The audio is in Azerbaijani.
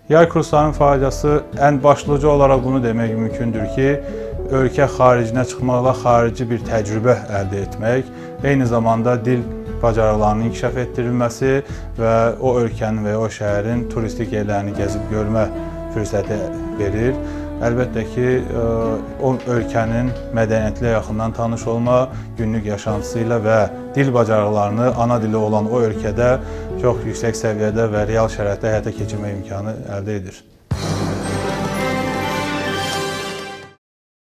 Yay kurslarının faydası ən başlıca olaraq bunu demək mümkündür ki, ölkə xaricinə çıxmaqla xarici bir təcrübə əldə etmək, eyni zamanda dil bacarıqlarının inkişaf etdirilməsi və o ölkənin və o şəhərin turistik yerlərini gəzib görmə fürsəti verir. Əlbəttə ki, o ölkənin mədəniyyətlə yaxından tanış olma, günlük yaşantısı ilə və dil bacarıqlarını ana dili olan o ölkədə çox yüksək səviyyədə və real şəraitdə həyata keçirmə imkanı əldə edir.